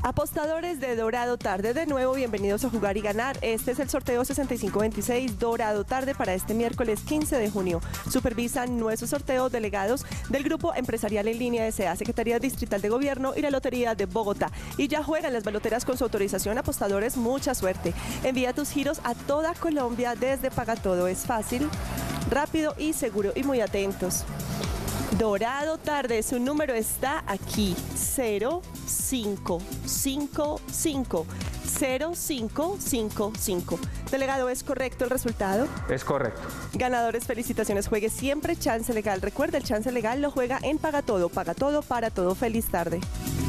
Apostadores de Dorado Tarde, de nuevo bienvenidos a Jugar y Ganar. Este es el sorteo 6526 Dorado Tarde para este miércoles 15 de junio. Supervisan nuestro sorteo delegados del Grupo Empresarial en Línea S.A., Secretaría Distrital de Gobierno y la Lotería de Bogotá. Y ya juegan las baloteras con su autorización. Apostadores, mucha suerte. Envía tus giros a toda Colombia desde Pagatodo. Es fácil, rápido y seguro. Y muy atentos. Dorado Tarde, su número está aquí, 0555, 0555. Delegado, ¿es correcto el resultado? Es correcto. Ganadores, felicitaciones. Juegue siempre Chance Legal. Recuerda, el Chance Legal lo juega en Pagatodo. Pagatodo para todo. Feliz tarde.